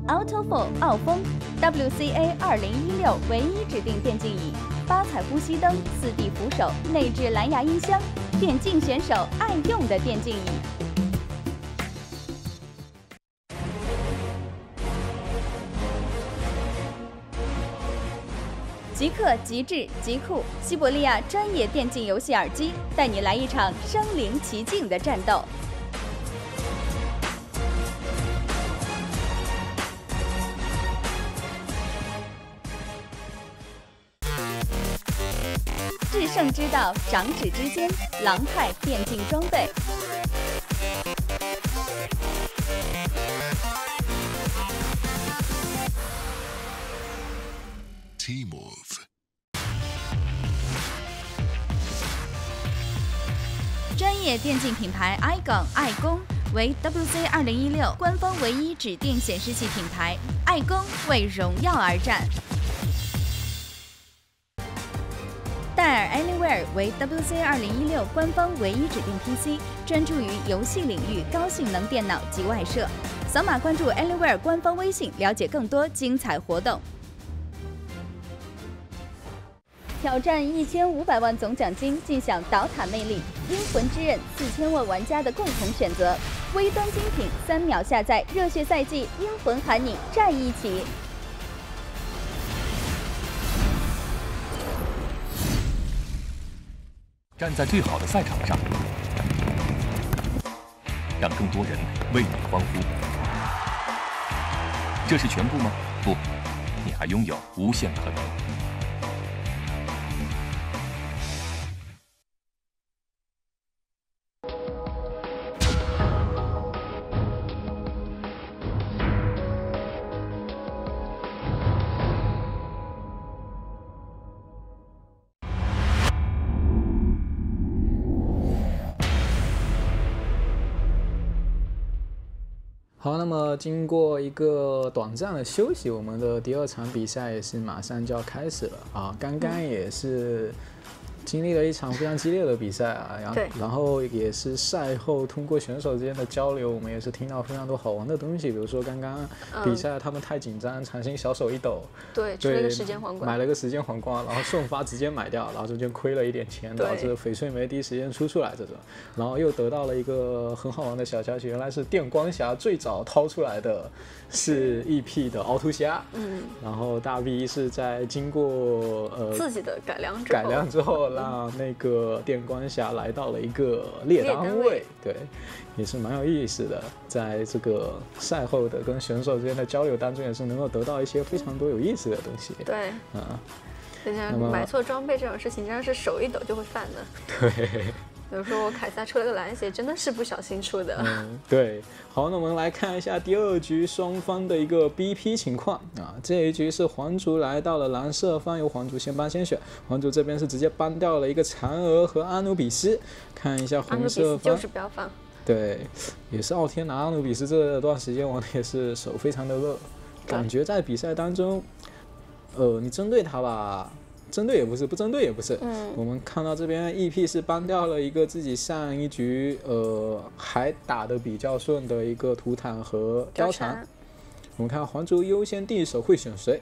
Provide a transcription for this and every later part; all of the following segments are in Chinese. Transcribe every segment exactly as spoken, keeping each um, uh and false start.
AutoFour 傲风 W C A 二零一六唯一指定电竞椅，八彩呼吸灯、四 D 扶手、内置蓝牙音箱，电竞选手爱用的电竞椅。极客、极致、极酷，西伯利亚专业电竞游戏耳机，带你来一场身临其境的战斗。制胜之道，掌指之间，狼派电竞装备。 T-Move 专业电竞品牌 iGon 爱工为 W C 二零一六官方唯一指定显示器品牌，爱工为荣耀而战。戴尔 Anywhere 为 W C 二零一六官方唯一指定 P C， 专注于游戏领域高性能电脑及外设。扫码关注 Anywhere 官方微信，了解更多精彩活动。挑战一千五百万总奖金，尽享岛塔魅力，英魂之刃四千万玩家的共同选择。微端精品，三秒下载，热血赛季，英魂喊你战一起。 站在最好的赛场上，让更多人为你欢呼。这是全部吗？不，你还拥有无限可能。 好，那么经过一个短暂的休息，我们的第二场比赛也是马上就要开始了啊！刚刚也是经历了一场非常激烈的比赛啊，然后然后也是赛后通过选手之间的交流，我们也是听到非常多好玩的东西，比如说刚刚比赛他们太紧张，强行小手一抖， 对，出了一个时间皇冠， 买了个时间皇冠，然后顺发直接买掉，然后中间亏了一点钱，导致翡翠没第一时间出出来这种，然后又得到了一个很好玩的小消息，原来是电光侠最早掏出来的是 E P 的凹凸虾，嗯，然后大 V 是在经过呃自己的改良之后改良之后，让那个电光侠来到了一个列单位，对，也是蛮有意思的。在这个赛后的跟选手之间的交流当中，也是能够得到一些非常多有意思的东西。 对， 嗯， 就像买错装备这种事情，真的是手一抖就会犯的。 对。 比如说我凯撒出了个蓝血，真的是不小心出的。 嗯，对。好，那我们来看一下第二局双方的一个 B P 情况啊。这一局是皇族来到了蓝色方，由皇族先帮先选。皇族这边是直接帮掉了一个嫦娥和阿努比斯。看一下红色方， 就是不要放。 对，也是奥天拿阿努比斯这段时间玩的也是手非常的热，感觉在比赛当中，呃，你针对他吧。针对也不是，不针对也不是。嗯，我们看到这边 E P 是帮掉了一个自己上一局呃还打得比较顺的一个图坦和貂蝉。我们看皇族优先第一手会选谁？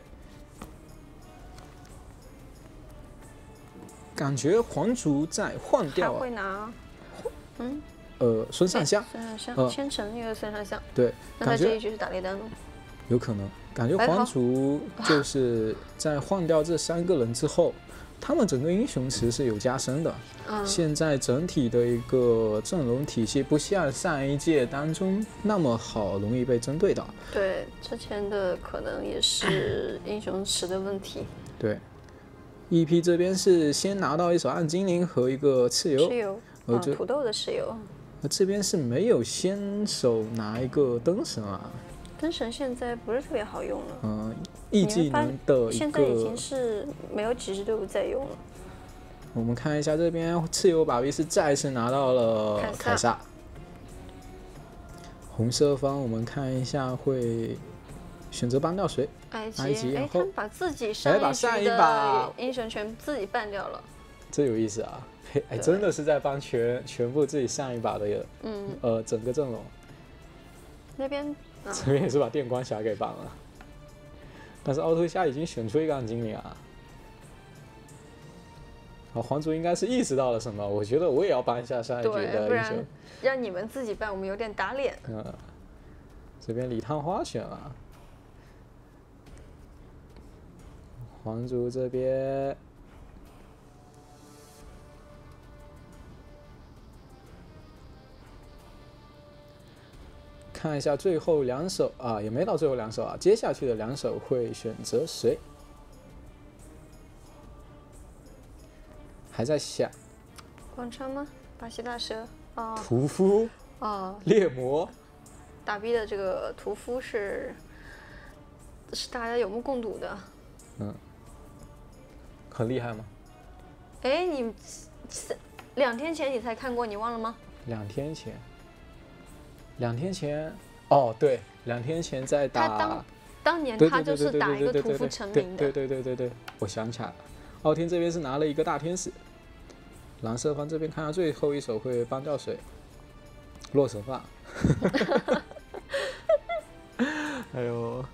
感觉皇族在换掉、啊。 会拿，嗯， 呃，孙尚香。 孙尚香，千城那个孙尚香。 对， 那他这一局是打雷丹吗？ 有可能。感觉皇族就是在换掉这三个人之后，他们整个英雄池是有加深的。嗯，现在整体的一个阵容体系不像上一届当中那么好，容易被针对到。 对，之前的可能也是英雄池的问题。 对 ，E P 这边是先拿到一手暗精灵和一个蚩尤， 蚩尤，哦，土豆的蚩尤。 这边是没有先手拿一个灯神啊。 灯神现在不是特别好用了， 嗯，一技能的一个现在已经是没有几支队伍在用了。 我们看一下这边蚩尤把 V 是再次拿到了凯撒。红色方我们看一下会选择帮掉谁？ 埃及， 埃及， 哎，他们把自己上一局的英雄全自己办掉了， 这有意思啊！哎，真的是在帮全全部自己上一把的，嗯，呃，整个阵容。 那边这边也是把电光侠给绑了。但是奥特夏已经选出一个暗精灵啊。好，皇族应该是意识到了什么，我觉得我也要搬一下上一局的英雄。 让你们自己办，我们有点打脸。 嗯，这边李探花选了，皇族这边看一下最后两手啊，也没到最后两手啊，接下去的两手会选择谁？还在想。 广川吗？巴西大蛇。哦。 屠夫。 哦。 猎魔。 打 B 的这个屠夫是是大家有目共睹的。 嗯。很厉害吗？ 哎，你两天前你才看过，你忘了吗？ 两天前。两天前。哦，对，两天前在打。 他当当年他就是打一个屠夫成名的。 对对对对对，我想起来了。傲天这边是拿了一个大天使，蓝色方这边看下最后一手会帮掉谁？洛神发。哎呦，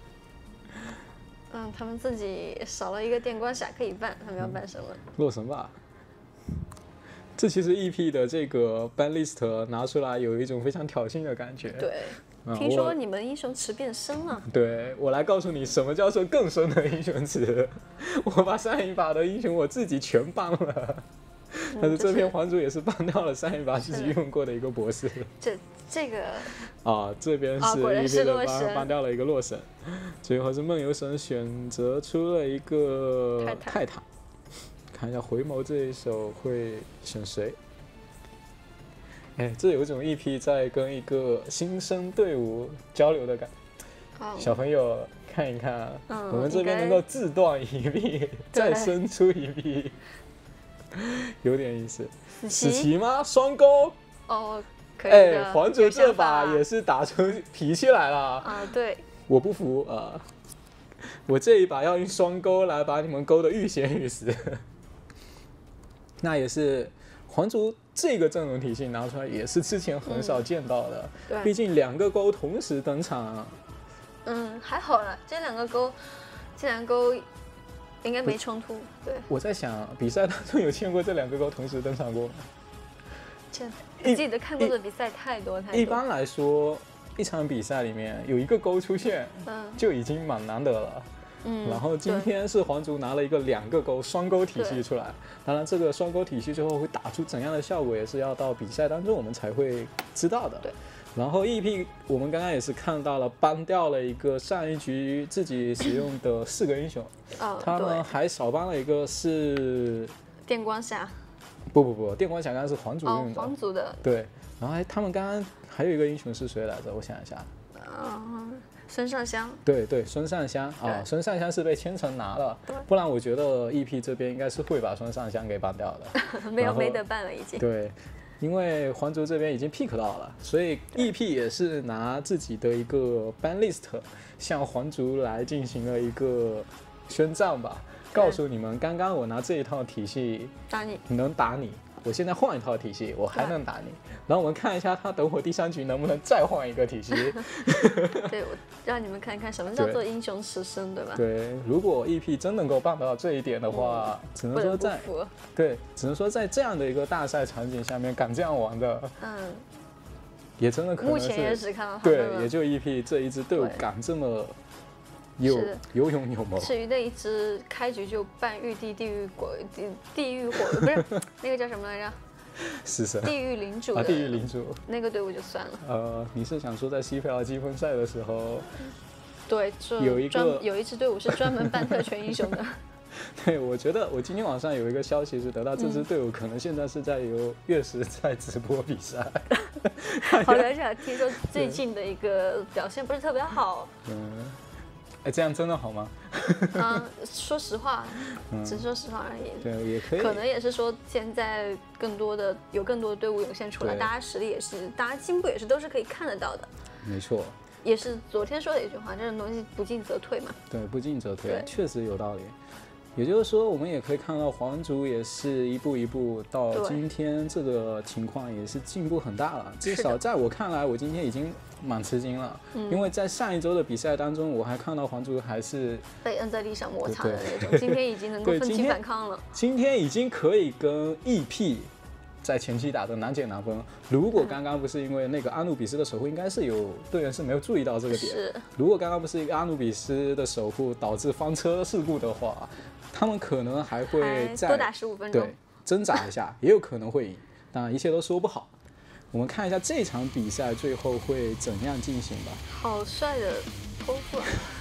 嗯，他们自己少了一个电光侠可以办，他们要办什么？ 洛神发。这其实 E P 的这个 ban list 拿出来有一种非常挑衅的感觉。 对。听说你们英雄池变深了。 对，我来告诉你什么叫做更深的英雄池。我把上一把的英雄我自己全ban了，嗯、但是这篇皇族也是ban掉了上一把自己用过的一个博士。 这这个啊，这边是一边的ban ban掉了一个洛神，最后是梦游神选择出了一个泰坦。看一下回眸这一手会选谁？哎，这有一种 E P 在跟一个新生队伍交流的感觉。Oh. 小朋友看一看，嗯、我们这边能够自断一臂，再生出一臂，有点意思。死棋吗？双钩？ 哦，可以的。 哎，皇族这把也是打出脾气来了。 啊，对。 我不服啊！我这一把要用双钩来把你们勾得欲仙欲死。那也是皇族。这个阵容体系拿出来也是之前很少见到的， 嗯、 毕竟两个钩同时登场。 嗯，还好了，这两个钩，这两个钩应该没冲突。对， 我在想，比赛当中有见过这两个钩同时登场过吗？ 这我记得看过的比赛太多太多。 一般来说，一场比赛里面有一个钩出现，嗯，就已经蛮难得了。嗯，然后今天是皇族拿了一个两个钩双钩体系出来，当然这个双钩体系最后会打出怎样的效果，也是要到比赛当中我们才会知道的。 对。 然后 E P 我们刚刚也是看到了ban掉了一个上一局自己使用的四个英雄， 哦， 他们还少ban了一个是电光侠。 不不不，电光侠刚刚是皇族用的。 哦，皇族的。 对。然后还他们刚刚还有一个英雄是谁来着？我想一下。 啊、呃。孙尚香， 对对，孙尚香啊，孙尚香是被千层拿了，不然我觉得 E P 这边应该是会把孙尚香给ban掉的。 没有没得办了已经。 对，因为皇族这边已经 pick 到了，所以 E P 也是拿自己的一个 ban list 向皇族来进行了一个宣战吧，告诉你们，刚刚我拿这一套体系打你， 能打你。我现在换一套体系，我还能打你。然后我们看一下他等会第三局能不能再换一个体系。 对，我让你们看一看什么叫做英雄持身，对吧？ 对，如果 E P 真能够办到这一点的话，嗯、只能说在对，只能说在这样的一个大赛场景下面敢这样玩的，嗯，也真的可能是目前也只看到他对，也就 E P 这一支队伍敢这么。有有勇有谋。 至于那一支开局就扮玉帝、地狱鬼、地地狱火，不是那个叫什么来着？ 死神。 地狱领主啊，地狱领主。 那个队伍就算了。 呃，你是想说在 C P L 积分赛的时候， 对， 有一个有一支队伍是专门扮特权英雄的。 对，我觉得我今天晚上有一个消息是得到这支队伍可能现在是在由月食在直播比赛。 好像是听说最近的一个表现不是特别好。 嗯。哎，这样真的好吗？ 嗯，说实话，只说实话而已。 对，也可以。 可能也是说，现在更多的有更多的队伍涌现出来，大家实力也是，大家进步也是都是可以看得到的。 没错。 也是昨天说的一句话，这种东西不进则退嘛。 对，不进则退，确实有道理。 也就是说，我们也可以看到皇族也是一步一步到今天这个情况也是进步很大了。至少在我看来，我今天已经蛮吃惊了，嗯、因为在上一周的比赛当中，我还看到皇族还是被摁在地上摩擦的那种，今天已经能够奋起反抗了。 今天已经可以跟 E P 在前期打的难解难分。如果刚刚不是因为那个阿努比斯的守护，应该是有队员是没有注意到这个点。 是， 如果刚刚不是一个阿努比斯的守护导致翻车事故的话，他们可能还会再多打十五分钟， 对，挣扎一下，也有可能会赢。当然，一切都说不好。我们看一下这场比赛最后会怎样进行吧。 好帅的头发，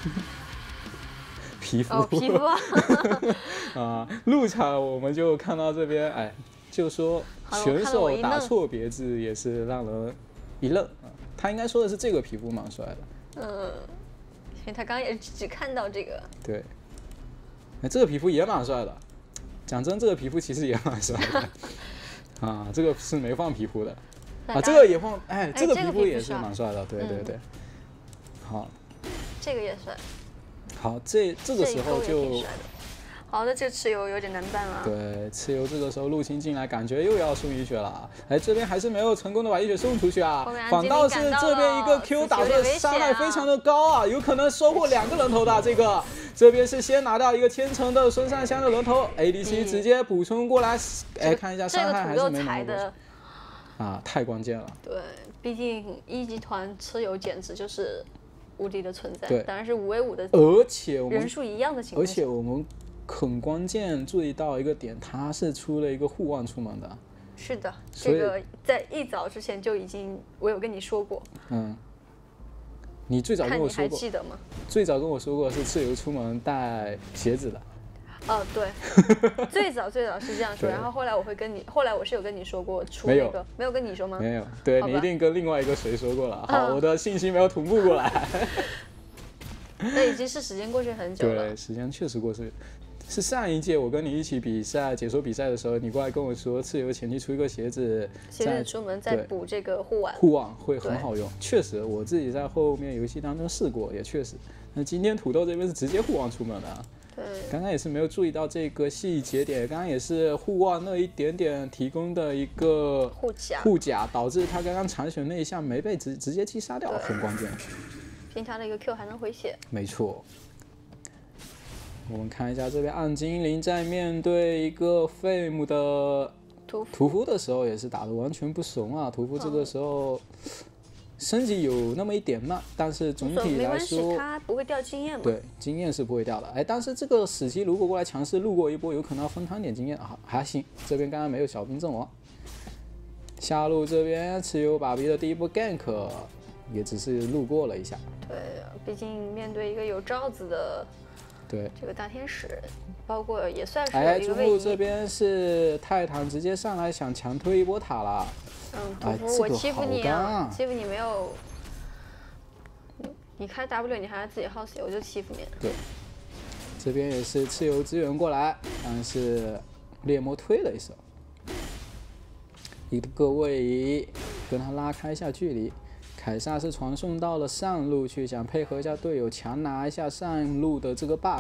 皮肤， 哦，皮肤啊！ 啊，入场我们就看到这边，哎，就说选手打错别字也是让人一愣啊。他应该说的是这个皮肤蛮帅的。 嗯，因为他刚刚也只看到这个。 对。哎，这个皮肤也蛮帅的。讲真，这个皮肤其实也蛮帅的。啊，这个是没放皮肤的。啊，这个也放，哎，这个皮肤也是蛮帅的，对对对。好。 这个也帅。 好，这这个时候就。 好的，这蚩尤有点难办了。 对，蚩尤这个时候入侵进来，感觉又要送一血了。哎，这边还是没有成功的把一血送出去啊，反倒是这边一个 Q 打的伤害非常的高啊，有可能收获两个人头的这个。这边是先拿到一个天成的孙尚香的人头 ，A D C 直接补充过来。哎，看一下伤害还是没拿过去。啊，太关键了。 对，毕竟一集团蚩尤简直就是无敌的存在。 对， 当然是五 v 五的， 而且我们人数一样的情况。 而且我们。很关键，注意到一个点，他是出了一个护腕出门的。 是的，这个在一早之前就已经，我有跟你说过。 嗯。你最早跟我说过。 看你还记得吗？ 最早跟我说过是蚩尤出门带鞋子的。 哦，对，最早最早是这样说，然后后来我会跟你，后来我是有跟你说过出那个，没有跟你说吗？ 没有，对你一定跟另外一个谁说过了。好，我的信息没有同步过来。 那已经是时间过去很久了。 对，时间确实过去。是上一届我跟你一起比赛解说比赛的时候，你过来跟我说蚩尤前期出一个鞋子， 鞋子出门再补这个护腕， 护腕会很好用。确实，我自己在后面游戏当中试过，也确实。那今天土豆这边是直接护腕出门的， 对， 刚刚也是没有注意到这个细节点，刚刚也是护腕那一点点提供的一个护甲， 护甲导致他刚刚残血那一下没被直直接击杀掉，很关键。 凭他的一个 Q 还能回血， 没错。我们看一下这边暗精灵在面对一个费姆的屠夫的时候，也是打得完全不怂啊！屠夫这个时候升级有那么一点慢，但是总体来说， 他不会掉经验嘛？ 对，经验是不会掉的。哎，但是这个死期如果过来强势路过一波，有可能要分摊点经验啊，还行。这边刚刚没有小兵阵亡。下路这边蚩尤爸比的第一波 gank 也只是路过了一下。 对，毕竟面对一个有罩子的。 对， 这个大天使，包括也算是哎， 有一个位移。 中路这边是泰坦直接上来想强推一波塔了。 嗯，屠夫，我欺负你啊！欺负你没有，你开 W 你还要自己耗血，我就欺负你。 对，这边也是蚩尤支援过来，但是猎魔推了一手，一个位移跟他拉开一下距离。凯撒是传送到了上路去，想配合一下队友，强拿一下上路的这个 buff。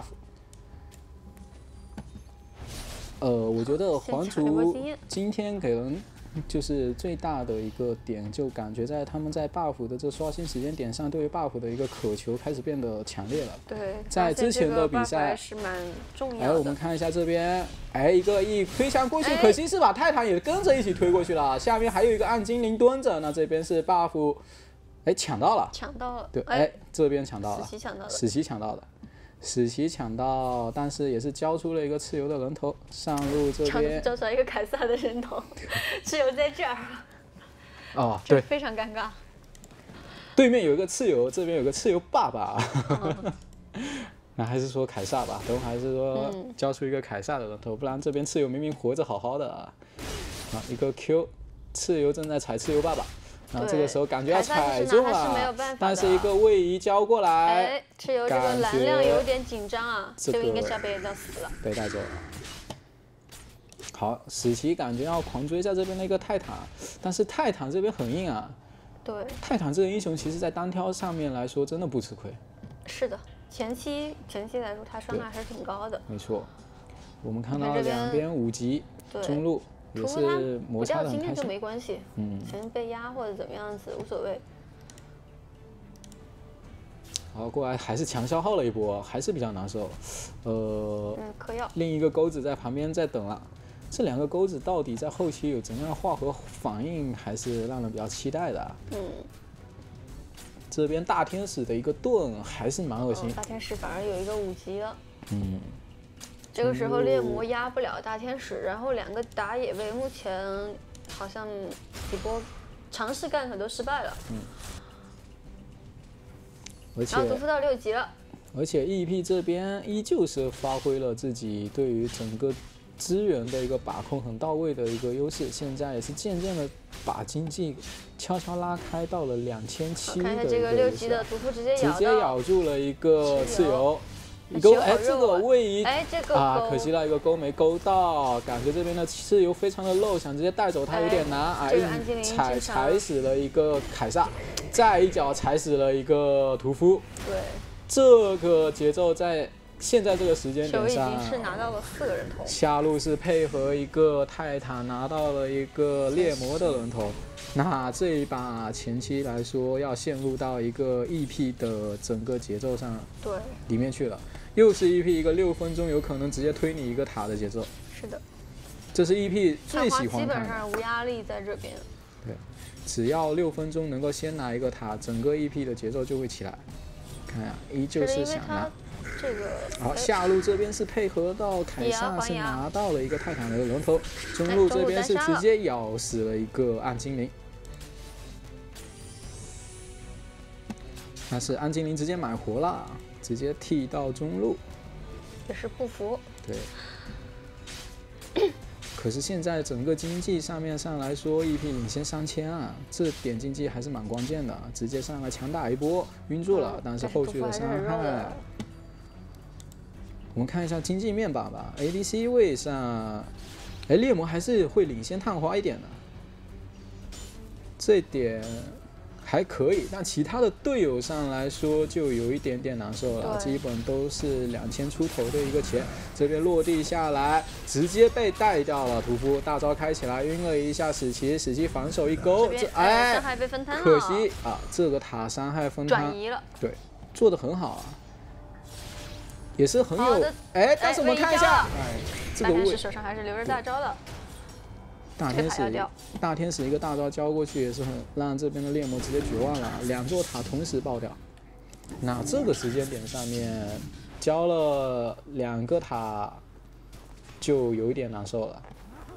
呃，我觉得皇族今天给人就是最大的一个点，就感觉在他们在 buff 的这刷新时间点上，对于 buff 的一个渴求开始变得强烈了。 对， 在之前的比赛还是蛮重要的。 哎，我们看一下这边，哎，一个一推墙过去，可惜是把泰坦也跟着一起推过去了。下面还有一个暗精灵蹲着，那这边是 buff。哎，抢到了！ 抢到了！ 对，哎，这边抢到了， 死棋抢到了， 死棋抢到了，死棋抢到，但是也是交出了一个蚩尤的人头。上路这边交出来一个凯撒的人头，蚩尤在这儿。 哦，对， 非常尴尬。 对面有一个蚩尤，这边有个蚩尤爸爸。那还是说凯撒吧，等会还是说交出一个凯撒的人头，不然这边蚩尤明明活着好好的啊。啊，一个 Q， 蚩尤正在踩蚩尤爸爸。然后这个时候感觉要踩中了，但是一个位移交过来， 哎，蚩尤这个蓝量有点紧张啊，这个应该是要被人家死了， 被带走了。好，死棋感觉要狂追在这边的一个泰坦，但是泰坦这边很硬啊。 对， 泰坦这个英雄其实在单挑上面来说真的不吃亏。 是的，前期前期来说他伤害还是挺高的。 没错。 我们看到两边五级中路也是摩擦的很开心， 不掉经验就没关系，嗯，先被压或者怎么样子无所谓。 好，过来还是强消耗了一波，还是比较难受。呃， 嗯，嗑药。 另一个钩子在旁边在等了，这两个钩子到底在后期有怎样化合反应，还是让人比较期待的、啊。嗯。这边大天使的一个盾还是蛮恶心、 哦。大天使反而有一个五级了。 嗯。 这个时候猎魔压不了大天使，然后两个打野位目前好像几波尝试干很多失败了。嗯。 而且， 然后毒夫到六级了。 而且 E P 这边依旧是发挥了自己对于整个资源的一个把控很到位的一个优势，现在也是渐渐的把经济悄悄拉开到了两千七的一个优势。看一下这个六级的毒夫直接咬直接咬住了一个蚩尤。一勾，哎，这个位移， 哎，这个啊，可惜了一个勾没勾到，感觉这边的蚩尤非常的漏，想直接带走他有点难，啊， 硬踩踩死了一个凯撒，再一脚踩死了一个屠夫， 对， 这个节奏在现在这个时间点上， 已经是拿到了四个人头， 下路是配合一个泰坦拿到了一个猎魔的人头。那这一把前期来说，要陷入到一个 E P 的整个节奏上， 对， 里面去了，又是 E P 一个六分钟有可能直接推你一个塔的节奏。 是的， 这是 E P 最喜欢看的。 基本上无压力在这边。 对，只要六分钟能够先拿一个塔，整个 E P 的节奏就会起来。看呀、啊，依旧是想拿。 这个好，下路这边是配合到凯撒是拿到了一个泰坦的人头，中路这边是直接咬死了一个暗精灵。但是暗精灵直接买活了，直接替到中路， 也是不服。 对。可是现在整个经济上面上来说 ，E P 领先三千啊，这点经济还是蛮关键的，直接上来强打一波，晕住了，但是后续的伤害。我们看一下经济面板吧 ，A D C 位上，哎，猎魔还是会领先探花一点的，这点还可以。但其他的队友上来说就有一点点难受了，基本都是两千出头的一个钱。这边落地下来，直接被带掉了。屠夫大招开起来，晕了一下史奇，史奇反手一勾，这哎， 伤害被分摊了。 可惜啊，这个塔伤害分摊转移了， 对，做得很好啊。也是很有哎，但是我们看一下，哎，这个位手上还是留着大招的。 大天使，大天使一个大招交过去也是很让这边的猎魔直接绝望了，两座塔同时爆掉。那这个时间点上面交了两个塔，就有一点难受了。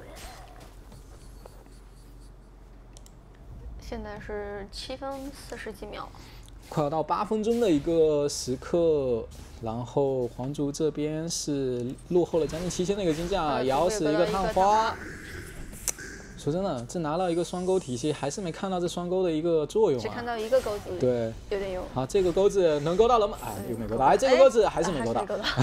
现在是七分四十几秒， 快要到八分钟的一个时刻。然后皇族这边是落后了将近七千的一个金价，咬死一个探花。说真的，这拿了一个双钩体系，还是没看到这双钩的一就作用啊。 只看到一个钩子， 对， 有点用。 好，这个钩子能勾到人吗？哎，又没勾到。哎，这个钩子还是没勾到。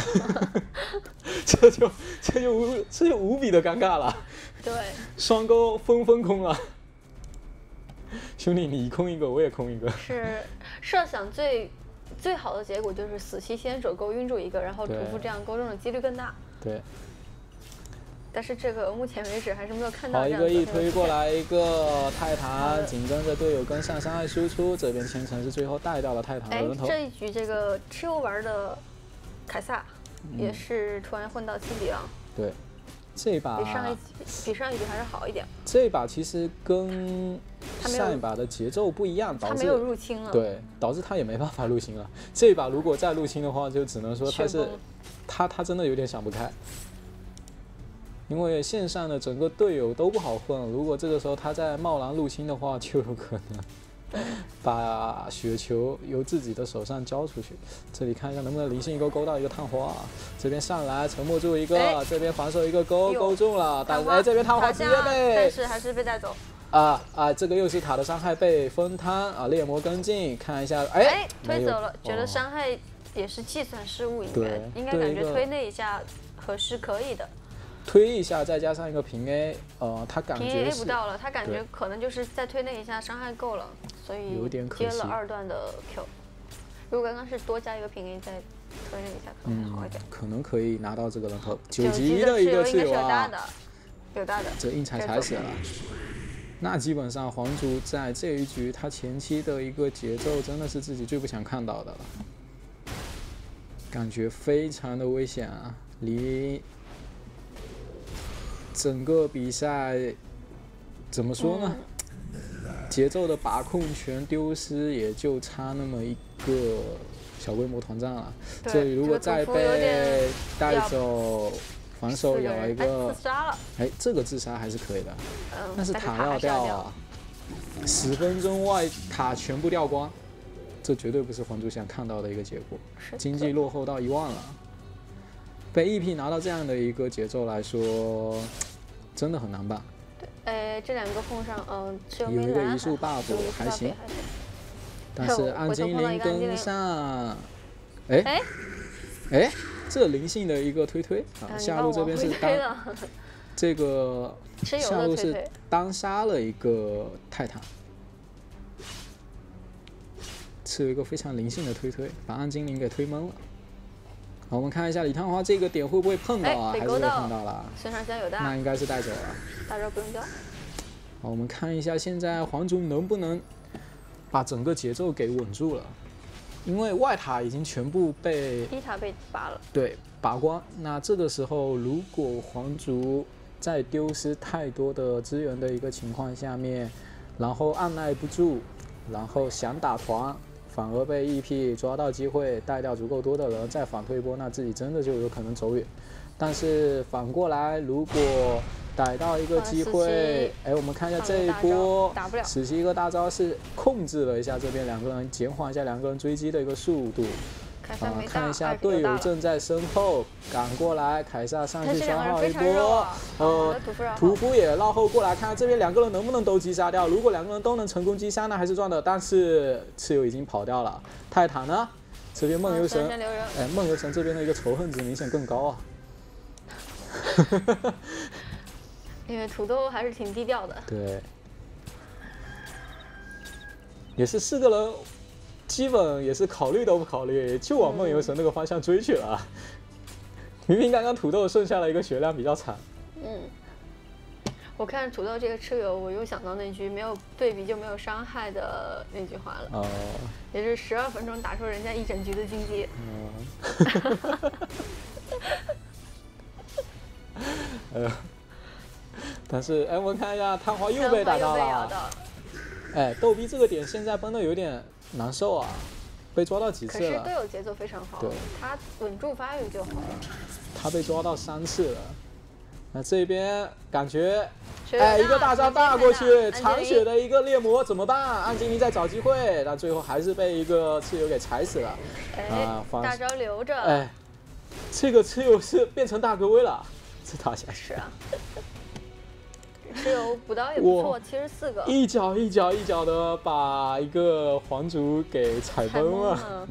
这就这就无这就无比的尴尬了。 对。 双钩分分空了。兄弟，你空一个，我也空一个。 是设想最。最好的结果就是死期先手勾晕住一个，然后屠夫这样勾中的几率更大。 对。 但是这个目前为止还是没有看到。 好，一个一推过来，一个泰坦紧跟着队友跟上伤害输出，这边千层是最后带到了泰坦的人头。 哎，这一局这个吃油玩的凯撒、嗯、也是突然混到七级了。 对。这一把比上一局比上一局还是好一点。 这一把其实跟上一把的节奏不一样，导致他没有入侵了。 对，导致他也没办法入侵了。这一把如果再入侵的话，就只能说他是他他真的有点想不开，因为线上的整个队友都不好混。如果这个时候他在贸然入侵的话，就有可能把雪球由自己的手上交出去。这里看一下能不能灵性一勾勾到一个探花，这边上来沉默住一个，哎、这边反手一个勾勾中了，但是哎这边探花直接被， 但是还是被带走。 啊啊，这个又是塔的伤害被分摊啊，猎魔跟进，看一下，哎， 哎推走了，觉得伤害也是计算失误，应该应该感觉推那一下合适可以的。 推一下，再加上一个平 A， 呃，他感觉平 A 不到了，他感觉可能就是再推那一下伤害够了，所以接了二段的 Q。如如果刚刚是多加一个平 A 再推了一下，可能会好一点。 嗯、可能可以拿到这个人头。 九级的一个蚩尤啊， 有大的，有大的。 这硬踩踩死了。那基本上皇族在这一局他前期的一个节奏真的是自己最不想看到的了，感觉非常的危险啊！离整个比赛怎么说呢？嗯、节奏的把控权丢失也就差那么一个小规模团战了。这里如果再被带走。防守咬一个， 自杀了。 哎，这个自杀还是可以的， 嗯、 但是塔要掉啊，十分钟外塔全部掉光，这绝对不是皇族想看到的一个结果。经济落后到一万了，被 E P 拿到这样的一个节奏来说，真的很难办。 对，哎，这两个碰上，嗯、呃， 有一个移速 buff 还行，但是暗精灵跟上，哎哎哎。这灵性的一个推推啊，下路这边是当这个下路是单杀了一个泰坦，是一个非常灵性的推推，把暗精灵给推懵了。好，我们看一下李探花这个点会不会碰到啊？还是被碰到了？ 身上加有大， 那应该是带走了。 大招不用交。 好，我们看一下现在皇族能不能把整个节奏给稳住了。因为外塔已经全部被一塔被拔了， 对，拔光。那这个时候，如果皇族在丢失太多的资源的一个情况下面，然后按耐不住，然后想打团，反而被 E P 抓到机会带掉足够多的人，再反推一波，那自己真的就有可能走远。但是反过来，如果逮到一个机会，哎，我们看一下这一波，史奇一个大招是控制了一下这边两个人，减缓一下两个人追击的一个速度。啊，看一下队友正在身后赶过来，凯撒上去消耗一波，呃，屠夫也绕后过来，看看这边两个人能不能都击杀掉。如果两个人都能成功击杀，那还是赚的。但是蚩尤已经跑掉了，泰坦呢？这边梦游神，哎，梦游神这边的一个仇恨值明显更高啊。 因为土豆还是挺低调的。 对，也是四个人。基本也是考虑都不考虑，就往梦游神那个方向追去了。嗯、明明刚刚土豆剩下了一个血量比较惨。 嗯，我看土豆这个蚩尤，我又想到那句没有对比就没有伤害的那句话了。哦。也是十二分钟打出人家一整局的经济。嗯。 呃，但是哎，我们看一下，探花又被打到了。哎，逗逼这个点现在崩的有点。难受啊，被抓到几次了？ 可是队友节奏非常好， 对， 他稳住发育就好了。 他被抓到三次了，那这边感觉，哎，一个大招大过去，残血的一个猎魔怎么办？暗精灵在找机会，但最后还是被一个蚩尤给踩死了。 啊，大招留着。 哎，这个蚩尤是变成大哥威了，这打下去。 是啊。蚩尤补刀也不错，七十四个， 一脚一脚一脚的把一个皇族给踩崩了。了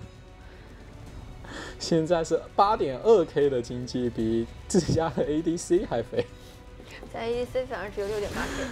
现在是八点二 K 的经济，比自家的 A D C 还肥。 在 A D C 反而只有六点八 K。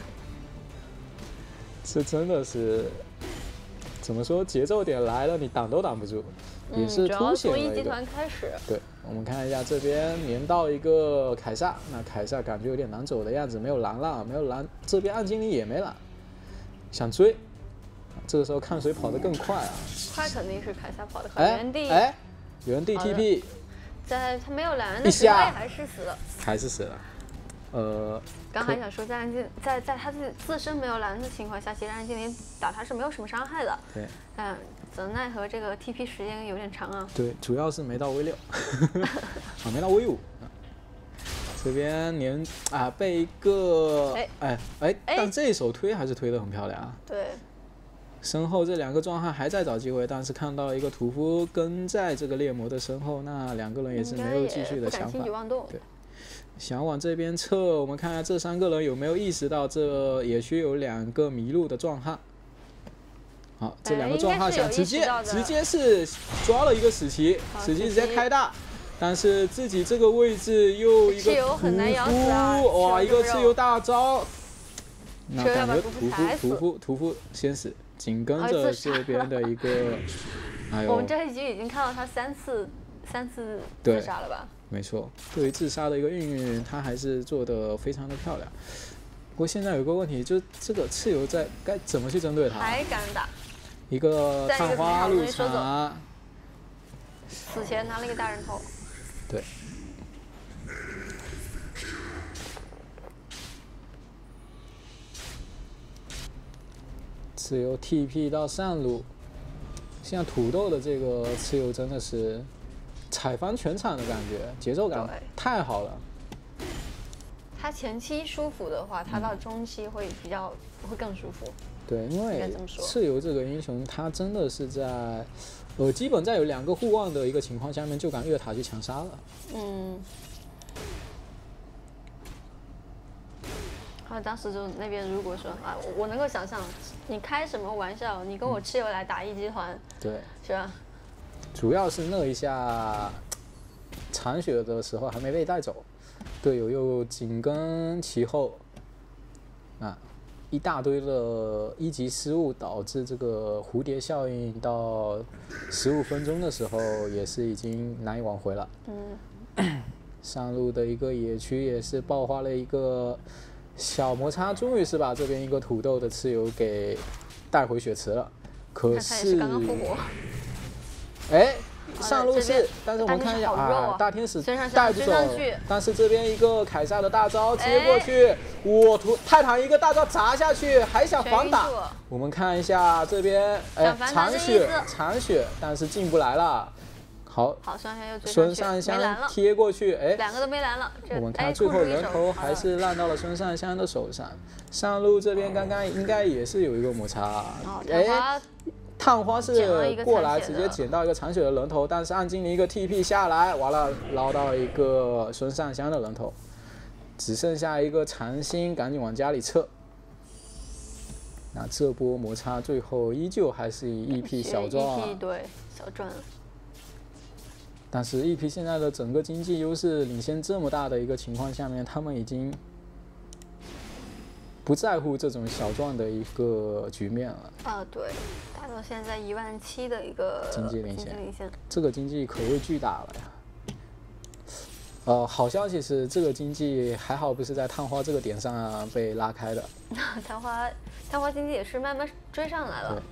这真的是怎么说？节奏点来了，你挡都挡不住， 嗯、 也是凸显了一个。 从一集团开始。 对。我们看一下这边连到一个凯撒，那凯撒感觉有点难走的样子，没有蓝了，没有蓝，这边暗精灵也没蓝，想追，这个时候看谁跑得更快啊？ 快肯定是凯撒跑得快，原地哎，原地 T P， 在他没有蓝的时候还是死了， 还是死了，呃， 刚还想说在暗精在在他自自身没有蓝的情况下，其实暗精灵打他是没有什么伤害的， 对， 但。怎奈何这个 T P 时间有点长啊？ 对，主要是没到 V 六，啊，没到 V 五。这边连啊被一个哎哎哎，但这一手推还是推得很漂亮啊。 对。 身后这两个壮汉还在找机会，但是看到一个屠夫跟在这个猎魔的身后，那两个人也是没有继续的想法。对。想往这边撤，我们看一下这三个人有没有意识到这野区有两个迷路的壮汉。好，这两个壮汉想直接直接是抓了一个史奇，史奇直接开大，但是自己这个位置又一个屠夫，哇，一个蚩尤大招，那感觉屠夫屠夫屠夫先死，紧跟着这边的一个哎呦， 我们这一局已经看到他三次三次自杀了吧？ 没错，对于自杀的一个运用，他还是做得非常的漂亮。不过现在有个问题，就这个蚩尤在该怎么去针对他？ 还敢打？ 一个探花路茶， 死前拿了一个大人头。 对。蚩尤 T P 到上路，现在土豆的这个蚩尤真的是踩翻全场的感觉，节奏感太好了。 他前期舒服的话，他到中期会比较会更舒服。 对，因为蚩尤这个英雄，他真的是在，呃，基本在有两个护望的一个情况下面，就敢越塔去强杀了。 嗯。还有当时就那边如果说啊，我能够想象，你开什么玩笑？你跟我蚩尤来打一集团， 对， 是吧？ 主要是那一下残血的时候还没被带走，队友又紧跟其后，啊。一大堆的一级失误导致这个蝴蝶效应，到十五分钟的时候也是已经难以挽回了。嗯，上路的一个野区也是爆发了一个小摩擦，终于是把这边一个土豆的蚩尤给带回血池了。可是， 刚刚复活。 哎。上路是，但是我们看一下啊，大天使带不走，但是这边一个凯撒的大招接过去，我图泰坦一个大招砸下去，还想反打。我们看一下这边，哎，残血残血，但是进不来了。好， 好， 孙尚香贴过去，哎， 两个都没蓝了。 我们看最后人头还是烂到了孙尚香的手上。上路这边刚刚应该也是有一个摩擦，哎。探花是过来直接捡到一个残血的人头，但是暗精灵一个 T P 下来，完了捞到一个孙尚香的人头，只剩下一个长星，赶紧往家里撤。那这波摩擦最后依旧还是以 E P 小赚， E P 对小赚。 但是 E P 现在的整个经济优势领先这么大的一个情况下面，他们已经不在乎这种小赚的一个局面了。 啊，对。到现在一万七的一个经济领先，这个经济可谓巨大了呀。呃，好消息是这个经济还好不是在探花这个点上被拉开的。 探花，探花经济也是慢慢追上来了。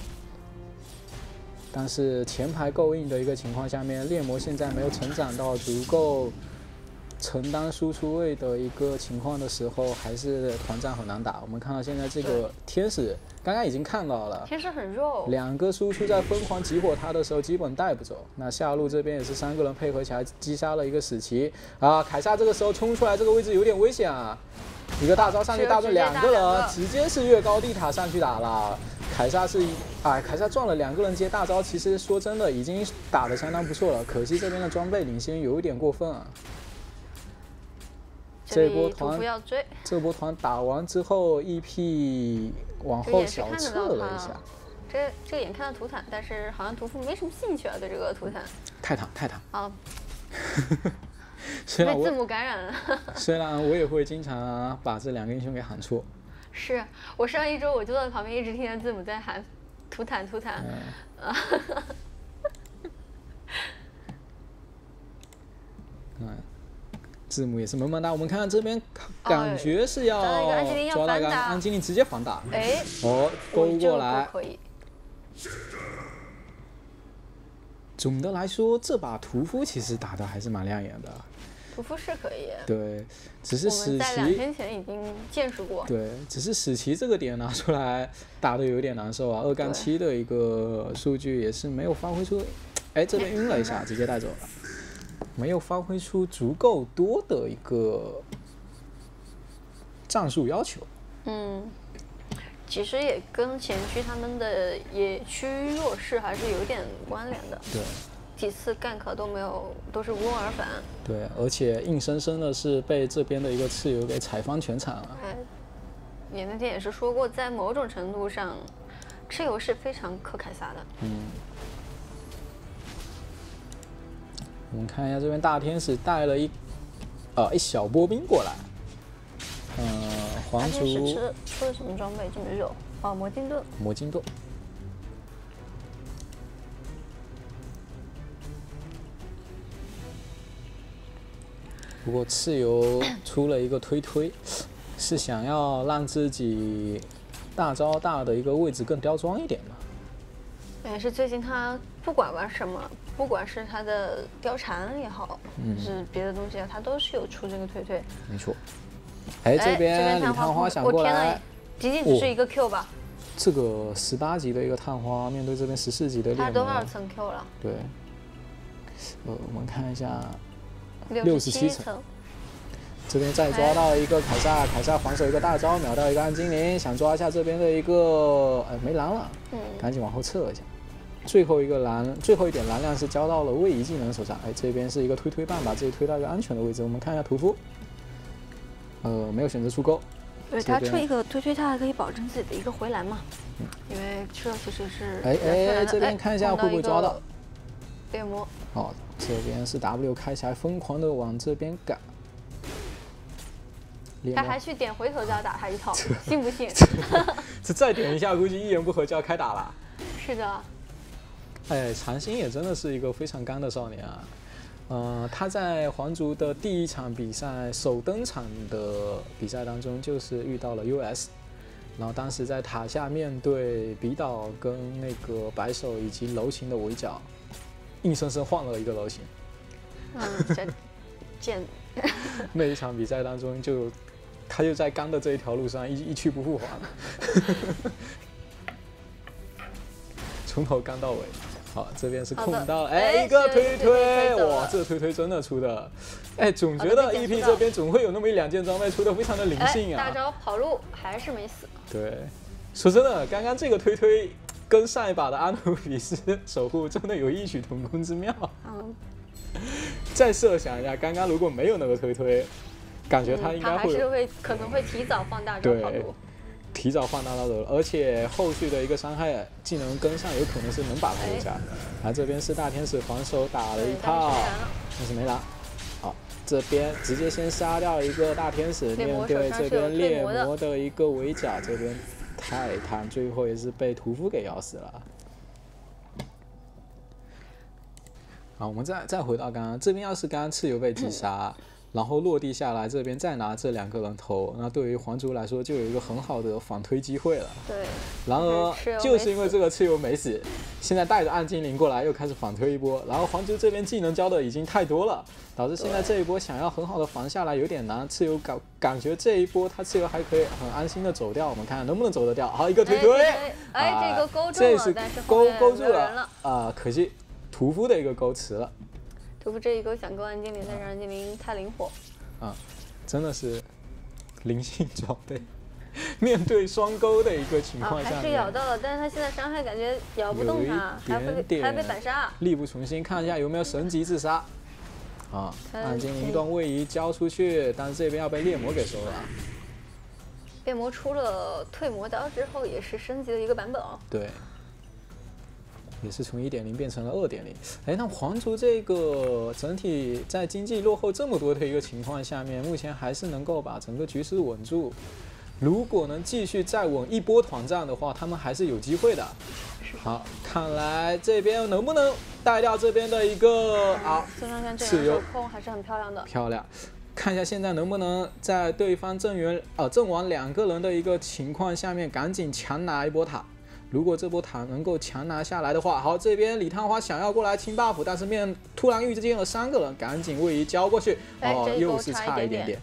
但是前排够硬的一个情况下面，猎魔现在没有成长到足够承担输出位的一个情况的时候，还是团战很难打。我们看到现在这个天使。刚刚已经看到了， 天使很肉， 两个输出在疯狂集火他的时候基本带不走。那下路这边也是三个人配合起来击杀了一个死棋啊！凯撒这个时候冲出来，这个位置有点危险啊！一个大招上去大中两个人，直接是越高地塔上去打了。凯撒是哎，凯撒撞了两个人接大招，其实说真的已经打得相当不错了。可惜这边的装备领先有一点过分啊。这波团这波团打完之后 ，E P 往后小撤了一下。 这这个眼看到图坦，但是好像屠夫没什么兴趣啊，对这个图坦。 泰坦，泰坦。 好。 虽然被字母感染了。 虽然我也会经常把这两个英雄给喊错。 是我上一周我就在旁边一直听见字母在喊图坦图坦。嗯。 嗯。字母也是萌萌哒，我们看看这边，感觉是要抓到一个安精灵直接反打， 哎， 哦，勾过来。 可以。 总的来说，这把屠夫其实打的还是蛮亮眼的。 屠夫是可以。 对，只是史奇。 在两天前已经见识过。 对，只是史奇这个点拿出来打的有点难受啊，二杠七的一个数据也是没有发挥出，哎，这边晕了一下，直接带走了。没有发挥出足够多的一个战术要求。 嗯，其实也跟前区他们的野区弱势还是有点关联的。 对， 几次 gank 都没有，都是无功而返。 对，而且硬生生的是被这边的一个蚩尤给踩翻全场了。 哎，你那天也是说过，在某种程度上，蚩尤是非常克凯撒的。 嗯。我们看一下这边大天使带了一，呃一小波兵过来，呃皇族出出了什么装备这么肉？哦，魔晶盾。 魔晶盾。 不过蚩尤出了一个推推，是想要让自己大招大的一个位置更刁钻一点嘛？ 也是最近他不管玩什么，不管是他的貂蝉也好，嗯、是别的东西啊，他都是有出这个推推。 没错。哎，这边李探花想过来， 仅仅只是一个 Q 吧？ 哦、这个十八级的一个探花，面对这边十四级的猎魔， 他都二层 Q 了。 对。呃，我们看一下， 六十七层。 这边再抓到一个凯撒，凯撒防守一个大招，秒到一个暗精灵，想抓一下这边的一个，呃，没蓝了，嗯，赶紧往后撤一下。最后一个蓝，最后一点蓝量是交到了位移技能手上。哎，这边是一个推推棒，把自己推到一个安全的位置。我们看一下屠夫，呃，没有选择出钩。 对，他出一个推推，他还可以保证自己的一个回蓝嘛。嗯，因为这其实是哎哎，这边看一下会不会抓到猎魔。 哦，这边是 W 开起来，疯狂的往这边赶。 他还去点回头就要打他一套，信不信？ 这再点一下，估计一言不合就要开打了。 是的。 哎，禅心也真的是一个非常干的少年啊。呃，他在皇族的第一场比赛首登场的比赛当中，就是遇到了 U S， 然后当时在塔下面对比岛跟那个白手以及柔情的围剿，硬生生换了一个柔情。 嗯，这贱。 那一场比赛当中就。他就在刚的这一条路上一一去不复返了，从头刚到尾。好，这边是控到了，哎，一个推推，哇，这个推推真的出的，哎，总觉得 E P 这边总会有那么一两件装备出的非常的灵性啊。 大招跑路还是没死。 对，说真的，刚刚这个推推跟上一把的阿努比斯守护真的有异曲同工之妙。嗯。再设想一下，刚刚如果没有那个推推。感觉他应该会、嗯，他还是会可能会提早放大招跑路， 提早放大招走，而且后续的一个伤害技能跟上，有可能是能把他留下。啊，这边是大天使防守打了一套，但是没拿。好，这边直接先杀掉一个大天使，面对这边猎魔的一个围剿，这边泰坦最后也是被屠夫给咬死了。好，我们再再回到刚刚这边，要是刚刚蚩尤被击杀。然后落地下来，这边再拿这两个人头，那对于皇族来说就有一个很好的反推机会了。 对。 然而就是因为这个蚩尤没死，现在带着暗精灵过来又开始反推一波，然后皇族这边技能交的已经太多了，导致现在这一波想要很好的防下来有点难。蚩尤感感觉这一波他蚩尤还可以很安心的走掉，我们看能不能走得掉。好，一个推推， 哎，啊、这个勾住了， 但是勾勾住了啊、呃，可惜屠夫的一个勾迟了。 屠夫这一勾想勾暗精灵，但是暗精灵太灵活。 啊，真的是灵性装备。面对双勾的一个情况下、啊， 还是咬到了，但是他现在伤害感觉咬不动他，还被还被反杀， 力不从心。看一下有没有神级自杀。啊，暗精灵一段位移交出去，但是这边要被猎魔给收了。 猎魔出了退魔刀之后，也是升级的一个版本哦。 对。也是从一点零变成了二点零，哎，那皇族这个整体在经济落后这么多的一个情况下面，目前还是能够把整个局势稳住。如果能继续再稳一波团战的话，他们还是有机会的。好，看来这边能不能带掉这边的一个啊？ 蚩尤控还是很漂亮的。 漂亮，看一下现在能不能在对方阵员啊阵亡两个人的一个情况下面，赶紧强拿一波塔。如果这波塔能够强拿下来的话，好，这边李探花想要过来清 buff， 但是面突然遇见了三个人，赶紧位移交过去，哦，又是差一点点。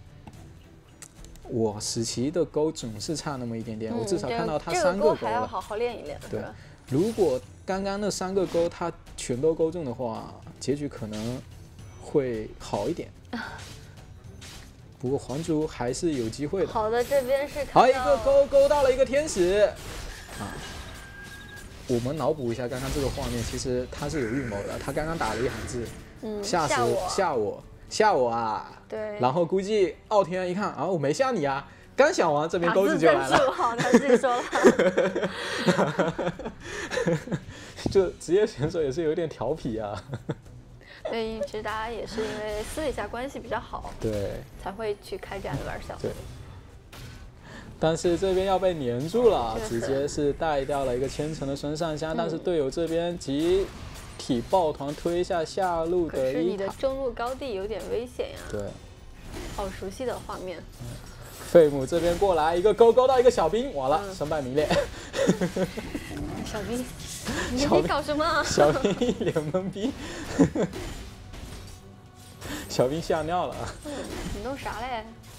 我史奇的勾总是差那么一点点， 嗯、 我至少看到他三个勾了。 这个勾还要好好练一练。 对，如果刚刚那三个勾他全都勾中的话，结局可能会好一点。不过皇族还是有机会的。 好的，这边是好一个勾勾到了一个天使。啊，我们脑补一下刚刚这个画面，其实他是有预谋的。他刚刚打了一行字， 嗯， 吓死我，吓我，吓我啊！ 对。 然后估计傲天一看啊，我没吓你啊，刚想完这边钩子就来了。 好，他自己说了。 就职业选手也是有点调皮啊。 对，其实大家也是因为私底下关系比较好， 对， 才会去开这样的玩笑。 对。但是这边要被黏住了，直接是带掉了一个千层的孙尚香，但是队友这边急体抱团推一下下路的一塔。 可是你的中路高地有点危险呀。 对。 好熟悉的画面。 费姆这边过来一个勾勾到一个小兵，完了，身败名裂。 小兵，你在搞什么？ 小兵一脸懵逼。小兵吓尿了。 嗯，你弄啥嘞？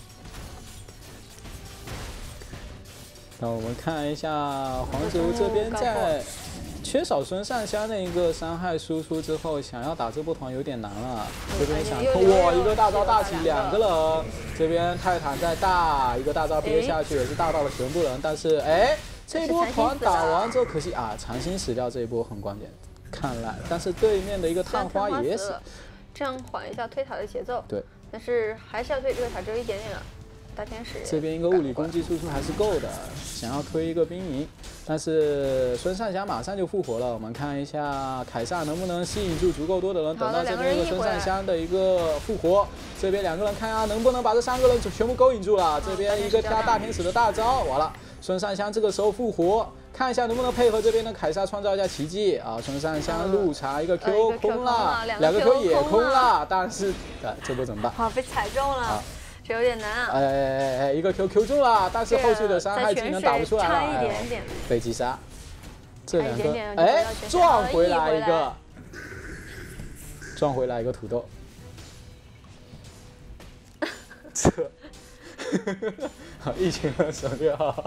那我们看一下黄族这边在缺少孙尚香的一个伤害输出之后，想要打这波团有点难了。这边想通哇，一个大招大起两个人，这边泰坦在大，一个大招憋下去也是大到了全部人，但是哎，这波团打完之后，可惜啊，长心死掉这一波很关键，看来，但是对面的一个探花也死， 这样缓一下推塔的节奏。 对， 但是还是要推这个塔只有一点点了。大天使这边一个物理攻击输出还是够的，想要推一个兵营，但是孙尚香马上就复活了。我们看一下凯撒能不能吸引住足够多的人，等到这边一个孙尚香的一个复活。这边两个人看啊，能不能把这三个人全部勾引住了？这边一个加大天使的大招，完了，孙尚香这个时候复活，看一下能不能配合这边的凯撒创造一下奇迹啊！孙尚香路查一个 Q 空了，两个 Q 也空了，但是啊，这波怎么办？ 好，被踩中了。这有点难啊！ 哎哎哎，一个 Q Q 中了，但是后续的伤害技能打不出来了， 差一点点， 被击杀。这两个哎，撞回来一个，撞回来一个土豆。这，好，一群人省略号。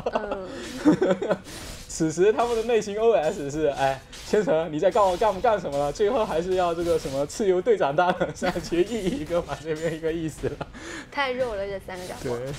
此时他们的内心 O S 是：哎，千层你在干我干不干什么了？最后还是要这个什么蚩尤队长大人上去一一个把这边一个意思了。 太肉了，这三个家伙。 对。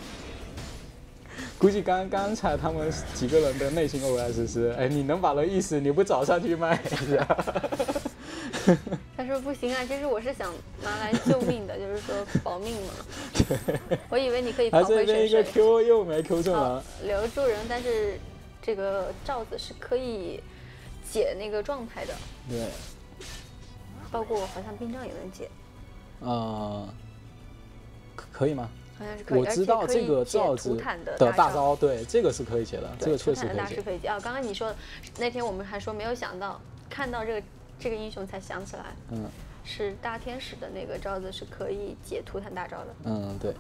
估计刚刚才他们几个人的内心 O S 是：哎，你能把人意死，你不早上去卖一下？ 他说不行啊，其实我是想拿来救命的，就是说保命嘛。我以为你可以跑回水水。 他这边一个 Q 又没 Q 中了， 留住人，但是。这个罩子是可以解那个状态的， 对， 包括好像冰杖也能解， 呃，可以吗？ 好像是可以， 我知道这个罩子的大招，对，这个是可以解的，这个确实可以解。 可以解啊！刚刚你说那天我们还说没有想到，看到这个这个英雄才想起来，嗯，是大天使的那个罩子是可以解涂炭大招的， 嗯，对。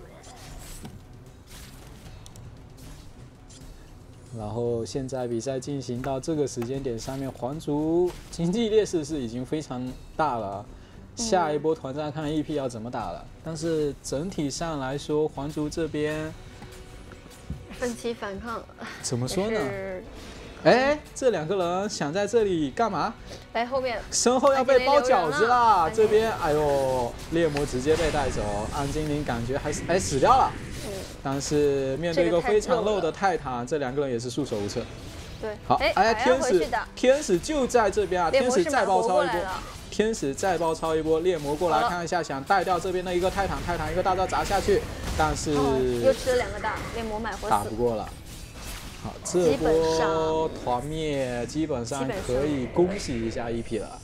然后现在比赛进行到这个时间点上面，皇族经济劣势是已经非常大了，下一波团战看 E P 要怎么打了。但是整体上来说，皇族这边奋起反抗， 怎么说呢？哎，这两个人想在这里干嘛？ 来后面， 身后要被包饺子啦！这边，哎呦，猎魔直接被带走，安精灵感觉还是哎死掉了。但是面对一个非常肉的泰坦，这两个人也是束手无策。 对， 好，哎，天使，天使就在这边啊！天使再包抄一波，天使再包抄一波，猎魔过来看一下，想带掉这边的一个泰坦，泰坦一个大招砸下去，但是又吃了两个大，猎魔买活死， 打不过了。好，这波团灭基本上可以恭喜一下 E P 了。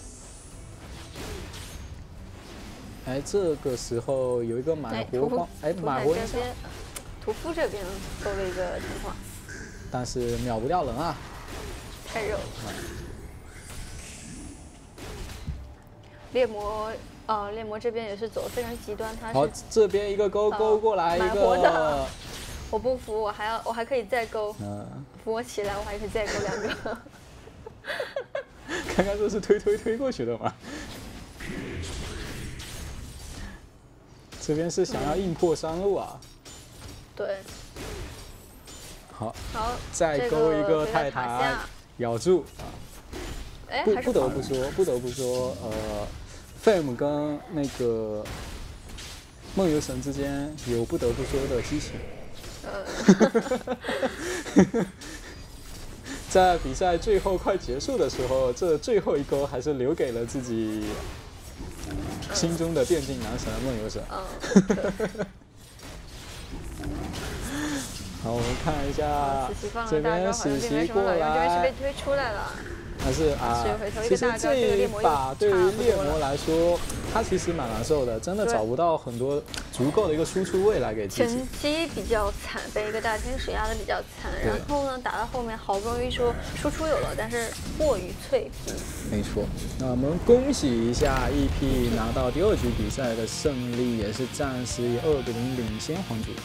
哎，这个时候有一个买活方，哎，买活一下。 屠夫这边勾了一个情况， 但是秒不掉人啊， 太肉了。猎魔，哦，猎魔这边也是走非常极端，他是好这边一个勾勾过来一个， 我不服，我还要我还可以再勾，嗯，扶我起来，我还可以再勾两个。 刚刚这是推推推过去的吗？这边是想要硬破山路啊。 对， 好， 好， 再勾一个泰坦，咬住啊！ 哎， 不不得不说，不得不说，呃 ，F A M 跟那个梦游神之间有不得不说的激情。呃，在比赛最后快结束的时候，这最后一勾还是留给了自己心中的电竞男神梦游神。嗯好，我们看一下这边死棋过来， 这边是被推出来了。 但是啊，其实这一把对于猎魔来说， 他其实蛮难受的，真的找不到很多足够的一个输出位来给自己。 前期比较惨，被一个大天使压的比较惨，然后呢，打到后面好不容易说输出有了，但是过于脆皮。 没错，那我们恭喜一下 E P 拿到第二局比赛的胜利，也是暂时以二比零领先皇族。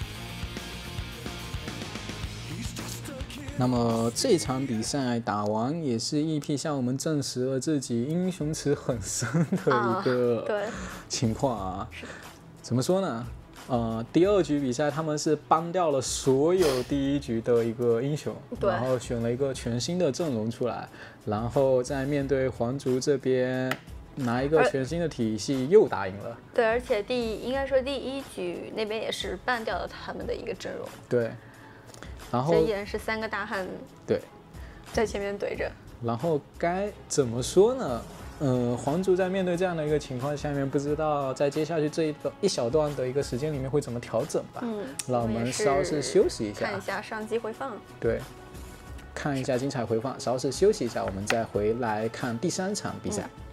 那么这场比赛打完，也是 E P 向我们证实了自己英雄池很深的一个情况啊。 是的。 怎么说呢？呃，第二局比赛他们是帮掉了所有第一局的一个英雄，然后选了一个全新的阵容出来，然后在面对皇族这边拿一个全新的体系又打赢了。 对，而且第应该说第一局那边也是办掉了他们的一个阵容。 对。然后这依然是三个大汉对在前面怼着。 然后该怎么说呢？呃，皇族在面对这样的一个情况下面，不知道在接下去这一个一小段的一个时间里面会怎么调整吧。 嗯， 让我们稍事休息一下， 看一下上机回放。 对，看一下精彩回放，稍事休息一下，我们再回来看第三场比赛。嗯